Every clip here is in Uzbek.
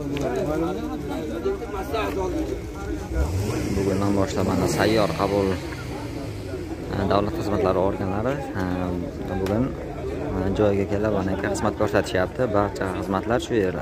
Bugundan boshlab mana sayyor qabul davlat xizmatlari organlari bugun joyiga kelib mana xizmat ko'rsatishyapti. Barcha xizmatlar shu yerda.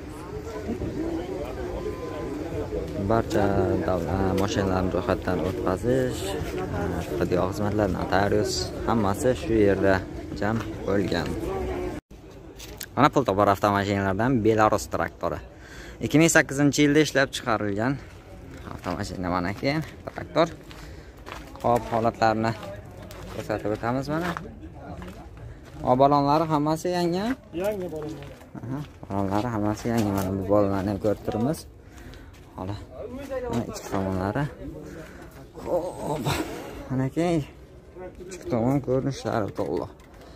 Barcha mashinalarni ro'yxatdan o'tkazish, tibbiyot xizmatlari, notarius hammasi shu yerda jam bo'lgan. Mana pul topar avtomashinalardan Belarus traktori. 2008-yilda ishlab chiqarilgan avtomashina mana keyin traktor. Hop, holatlarini ko'rsatib o'tamiz mana. Balonlari hammasi yangi. Yangi balonlar. Balonlari hammasi yangi. Mana bu balonlarni ham ko'rib turibmiz. Mana ichki tomonlari. Hop. Mana keyin ichki tomon ko'rinishlari to'liq.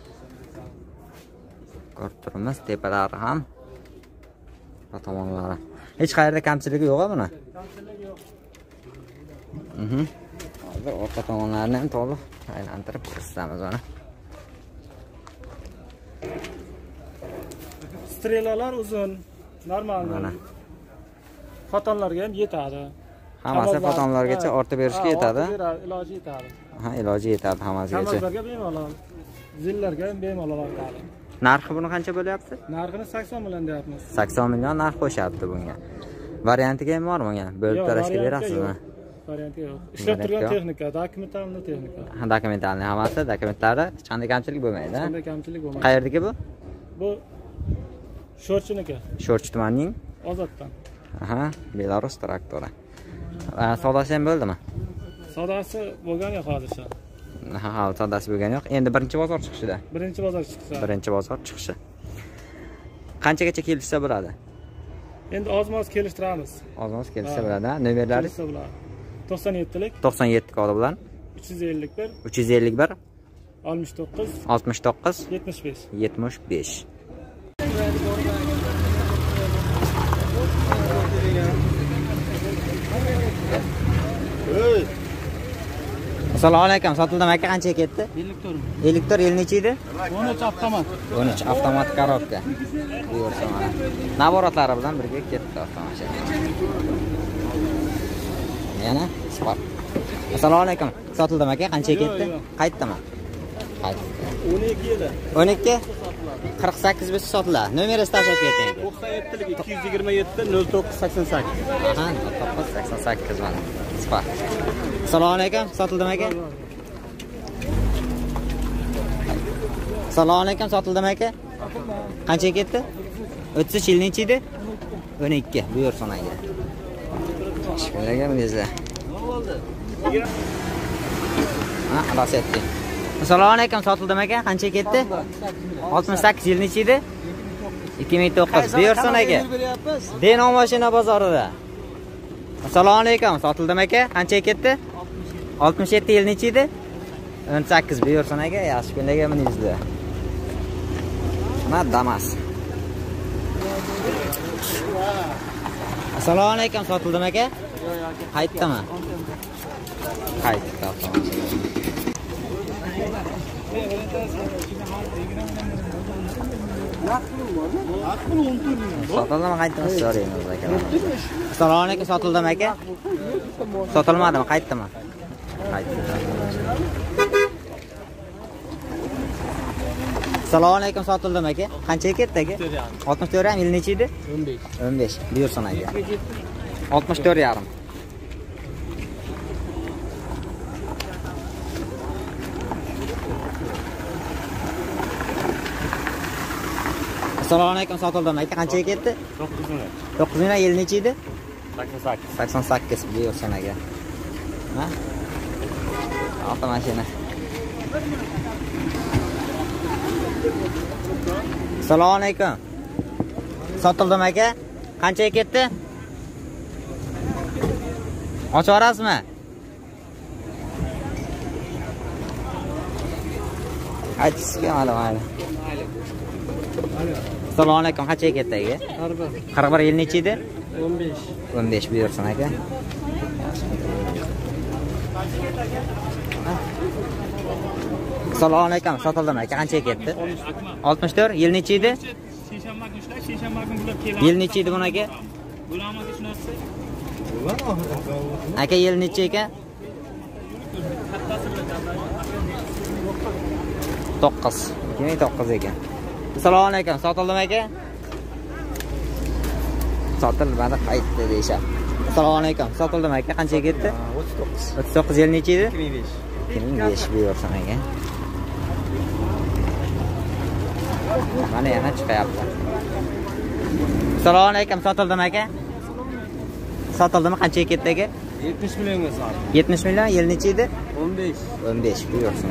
Ko'rib turibmiz, tepalari ham tomonlari. Hech qayerda kamchiligi yo'q-a buni? Kamchiligi yo'q. Hozir orqa tomonlarini ham to'liq aylantirib ko'rsatamiz mana. Strelalar uzun, normal. Mana. Fotonlarga ham yetadi. Hammasi fotonlargacha ortib berishga yetadi. Iloji yetadi. Iloji yetadi hammasigacha. Kamazlarga bemalol. Zillarga ham bemalol ortadi. Narxi buni qancha bo'lyapti? Narxini 80 million deyapmiz. 80 million narx qo'shyapti bunga. Variantiga ham bormi bunga? Bo'lib to'lashga berasizmi? Varianti yo'q. Ishlab turgan texnika, dokumentalniy texnika. Dokumentalniy hammasi, dokumentlari hech qanday kamchilik bo'lmaydi. Hech qanday kamchilik bo'lmaydi. Qayerdagi bu? Bu Sho'rchiniki. Sho'rchi tumanining Ozoddan. Belarus traktori. Savdosi ham bo'ldimi? Savdosi bo'lgan yo'q hozircha. Savdosi bo'lgan yo'q. Endi birinchi bozor chiqishida. Birinchi bozor chiqsa. Birinchi bozor chiqishi. Qanchagacha kelishsa bo'ladi? Endi oz-moz kelishtiramiz. Oz-moz kelishsa bo'ladi. Nomerlari 97lik 97 kodi bilan 351 351 69 69 75 75. Assalomu alaykum. Sotildimi aka, qanchaga ketdi? 50 tor. 50 necha edi? 13 avtomat. 13 avtomat korobka. Buyursa mana. Navorotlari bilan birga ketdi avtomashina. Yana Spark. Assalomu alaykum. Sotildimi aka, qanchaga ketdi? Qaytdimi? Qaytdi. 12 edi. 12 48 biz sotiladi. Nomerni tashlab keting. 97lik 227 0988. 0988 mana. Spark. Assalomu alaykum, sotildimi aka? Assalomu alaykum, sotildimi aka? Qanchaga ketdi? 33 yil necha edi? 12. Buyursin aka. Shukr bizlar. Alasatdi. Assalomu alaykum, sotildimi aka? Qanchaga ketdi? 68 yil necha edi? 2009. Buyursin aka. Deno mashina bozorida. Assalomu alaykum, sotildimi aka? Qanchaga ketdi? 67 yil necha edi? 18. Buyursin aka, yaxshi kunlarga miningizlar. Mana Damas. Assalomu alaykum, sotildimi aka? Qaytdimi? Qaytdi. Sotildimi, qaytdimi so'raymiz aka. Assalomu alaykum, sotildimi aka? Sotilmadimi, qaytdimi? Qaytdi. Assalomu alaykum, sotildimi aka? Qanchaga ketdi aka? 64 ham yil necha edi? 15. 15. Buyursin aka. 64 yarim. Assalomu alaykum, sotildimi aka? Qanchaga ketdi? 9 ming yil necha edi? 88. 88. Buyursin aka. Ha? Avtomashina. Assalomu alaykum. Sotildimi aka? Qanchaga ketdi? Ochaverasizmi? Aytishga mayli. Assalomu alaykum, qanchaga ketdi aka? 41 yil necha edi? 15. 15. Buyursin aka. Assalomu alaykum, sotildimi aka? Qanchaga ketdi? 64 yil necha edi? Yil necha edi buni aka? aka yil necha ekan? 9. 2009 ekan. Assalomu alaykum. Sotildimi aka? Sotilmadi, qaytdi deyshapti. Assalomu alaykum. Sotildimi aka? Qanchaga ketdi? 39. 39 yil necha edi? 2005. 2005 buyursin aka. Mana yana chiqyapti. Assalomu alaykum. Sotildimi aka? Sotildimi? Qanchaga ketdi aka? 70 millionga sotdim. 70 million yil necha edi? 15. 15 buyursin.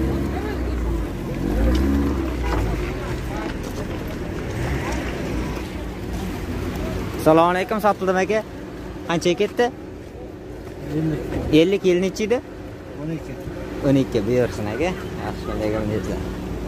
Assalomu alaykum. Sotildimi aka? Qanchaga ketdi? 50 yil necha edi? 12. 12 buyursin aka. Yaxshi shundayga minetlar.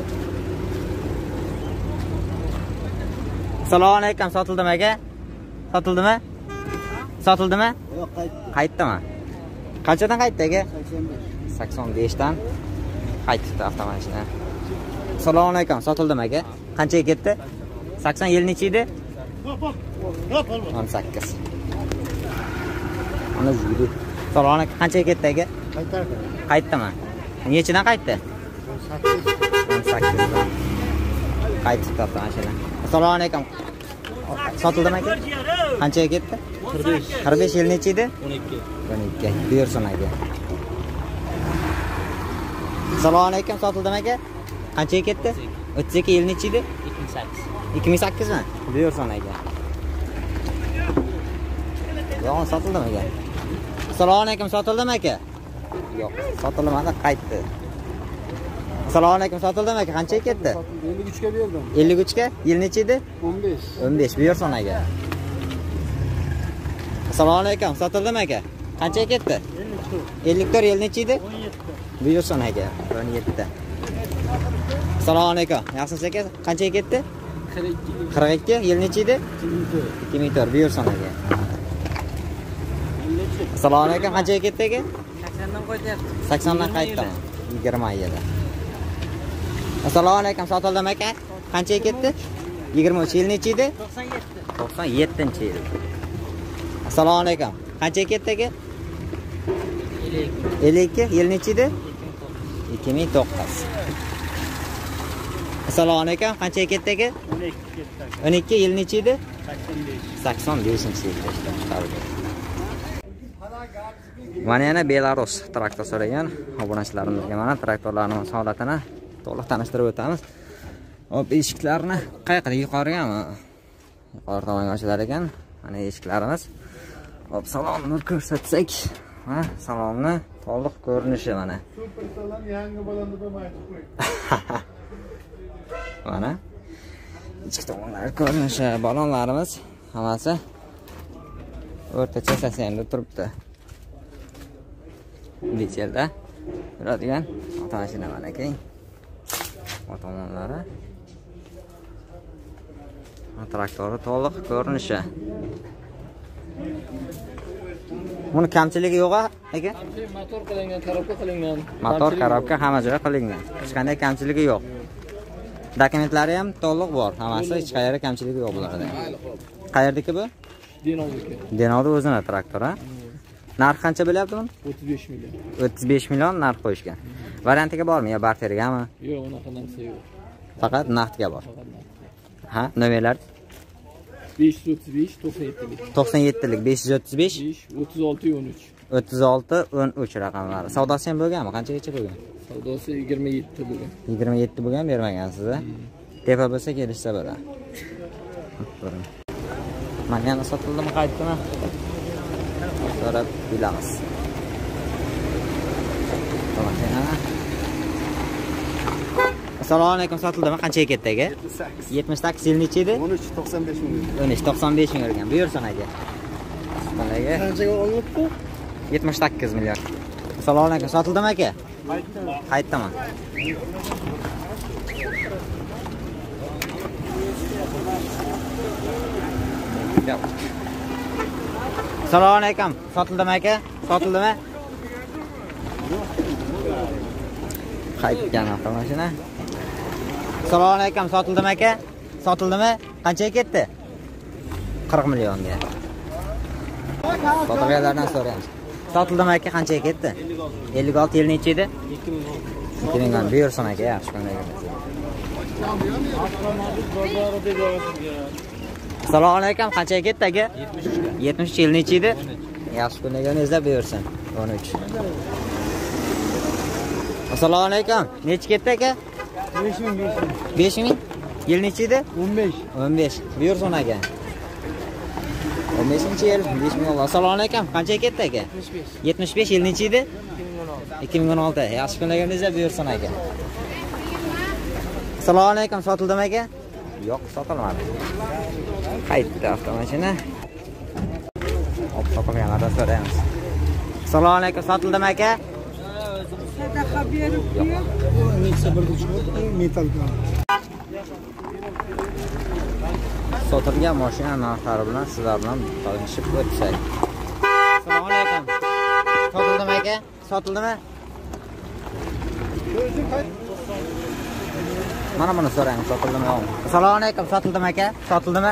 Assalomu alaykum. Sotildimi aka? Sotildimi? Sotildimi? Yo'q, Qaytdimi? Qanchadan qaytdi aka? 85. 85 dan qaytibdi avtomashina. Assalomu alaykum. Sotildimi aka? Qanchaga ketdi? 80 yil necha edi? 18. Ana yurdi. Assalomu alaykum. Qanchaga ketdi aka? Qaytdimi? Nechidan qaytdi? 18 dan qaytibdi avtomashina. Assalomu alaykum. Sotildimi aka? Qanchaga ketdi? 45. 45 yil necha edi? 12. 12. Buyursin aka. Assalomu alaykum. Sotildimi aka? Qanchaga ketdi? 32 yil necha edi? 28. 2008 mi? Buyursin aka. Yo'q, sotildimi aka? Assalomu alaykum. Sotildimi aka? Yo'q, sotilmadi, qaytdi. Assalomu alaykum. Sotildimi aka? Qanchaga ketdi? 53 ga berdim. 53 ga? Yil necha edi? 15. 15. Buyursin aka. Assalomu alaykum. Sotildimi aka? Qanchaga ketdi? 54 yil necha edi? 17. Buyursin aka. 17. Assalomu alaykum. Yaxshisiz aka? Qanchaga ketdi? 42. 42 yil necha edi? 2004. Buyursin aka. Assalomu alaykum. Qanchaga ketdi aka? 80 dan qo'yapti. 80 dan qaytdimi? 27. Assalomu alaykum. Sotildimi aka? Qanchaga ketdi? 23 yil necha edi? 97. 97 yil. Assalomu alaykum. Qanchaga ketdi aka? 52 yil necha edi? 2009. Assalomu alaykum. Qanchaga ketdi aka? 12 ketdi. 12 yil necha edi? 85. 85-yil. Mana yana Belarus traktor so'ragan obunachilarimizga mana traktorlarning holatini to'liq tanishtirib o'tamiz. Hop, eshiklarni qayerda? Yuqorigami? Yuqori tomonga ochilar ekan. Mana eshiklarimiz. Hop, salonni ko'rsatsak, ha, salonni to'liq ko'rinishi mana. Super salon yangi bo'ladi deb aytib qo'y. Mana ichki tomonlari ko'rinishi, balonlarimiz hammasi o'rtacha sasiyanda turibdi. Dizelda yuradigan avtomashina mana keng. Tomonlari. Traktori to'liq ko'rinishi. Buni kamchiligi yo'q aka? Motor qilingan, korobka qilingan. Motor, korobka hamma joyi qilingan. Hech qanday kamchiligi yo'q. Dokumentlari ham to'liq bor. Hammasi hech qayerda kamchiligi yo'q bularda. Qayerdagi bu? Denovniki. Denovda o'zini traktor, ha? Narx qancha bo'lyapti buni? 35 million. 35 million narx qo'yishgan. Variantiga bormi yo bartergami? Yo'q, unaqa narsa yo'q. Faqat naqdga bor. Ha, nomerlar 535 97lik. 97lik 535 36 13. 36 13 raqamlari. Savdosi ham bo'lganmi? Qanchagacha bo'lgan? Savdosi 27 bo'lgan. 27 bo'lgan bermagansiz a? Tepa bo'lsa kelishsa bo'ladi. Mana yana sotildimi, qaytdimi? So'rab bilamiz. Assalomu alaykum. Sotildimi? Qanchaga ketdi aka? 78 yil necha edi? 13.95 million. 13.95 ming urgan. Buyursin aka. Qanchaga? Qanchaga olibdi? 78 million. Assalomu alaykum. Sotildimi aka? Qaytdimi? Assalomu alaykum. Sotildimi aka? Sotildimi? Qaytgan avtomashina. Assalomu alaykum. Sotildimi aka? Sotildimi? Qanchaga ketdi? 40 millionga. Sotuvchilardan so'raymiz. Sotildimi aka, qanchaga ketdi? 56 yil necha edi? 2000 dan buyursin aka, yaxshi kunlar. Assalomu alaykum, qanchaga ketdi aka? 73 yil necha edi? Yaxshi kunlarni izlab buyursin. 13. Assalomu alaykum, necha ketdi aka? 5000. Yil necha edi? 15. Buyursin aka. 15-yil 5000. Assalomu alaykum, qanchaga ketdi aka? 75 yil necha edi? 2016. Yaxshi kunlarga izlab buyursin aka. Assalomu alaykum, sotildimi aka? Yo'q, sotilmadi. Qaytdi avtomashina. Sotilganlardan so'raymiz. Assalomu alaykum, sotildimi aka? Sotilgan mashina narxlari bilan sizlar bilan tanishib o'tsak. Assalomu alaykum. Sotildimi aka? Sotildimi? Mana buni so'rang, sotildimi yo'qmi? Assalomu alaykum, sotildimi aka? Sotildimi?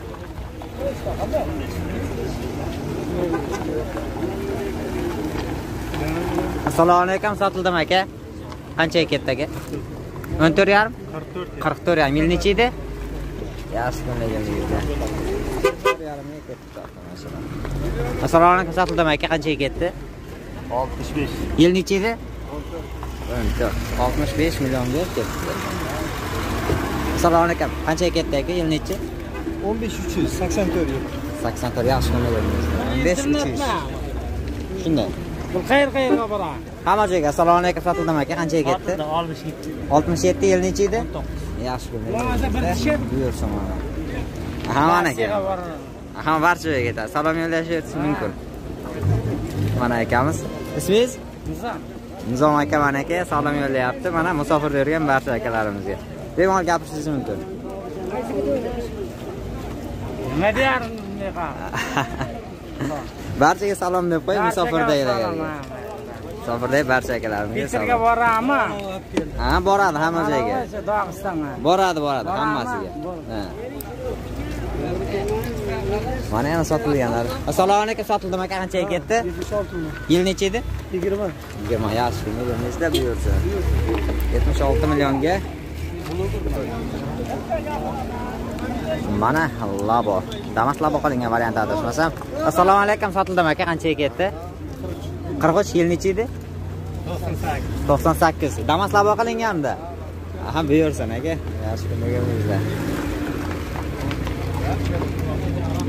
Assalomu alaykum, sotildimi aka? Qanchaga ketdi aka? 14,5? 44,5. Yil necha edi? Yaxshi kunlarga. Assalomu alaykum, sotildimi aka? Qanchaga ketdi? 65. Yil necha edi? 65 millionga ketdi. Assalomu alaykum, qanchaga ketdi aka? Yil necha? 15,384 yil. 84 yaxshi kunlarga. 15,300. Shunday. Bu qayerga borar? Hamma joyga. Assalomu alaykum, sotildimi aka? Qanchaga ketdi? 67. 67 yil necha edi? Yaxshi kunlarga. Buyursin mana. Ha, mana aka. Ha, barcha joyga ketadi. Salom yo'llashingiz mumkin. Mana akamiz. Ismingiz? Nizom aka mana aka salom yo'llayapti. Mana musofirda yurgan barcha akalarimizga. Bemalol gapirishingiz mumkin. Nima deyapsiz? Barchaga salom deb qo'y, musofirda yurgan. Musofirda barcha akalarimizga salom. Peterga boradimi? Ha, boradi hamma joyga. Dog'istonga. Boradi hammasiga. Ha. Mana yana sotilganlar. Assalomu alaykum, sotildimi aka? Qanchaga ketdi? 76. Yil necha edi? 20. 20 yaxshi kunlar izlab buyursa. 76 millionga. Mana labo. Damas labo qilingan variant adashmasam. Assalomu alaykum, sotildimi aka? Qanchaga ketdi? 43 yil necha edi? 98. 98. Damas labo qilingan-da. Ha, buyursin aka. Yaxshi kunlarga izlab.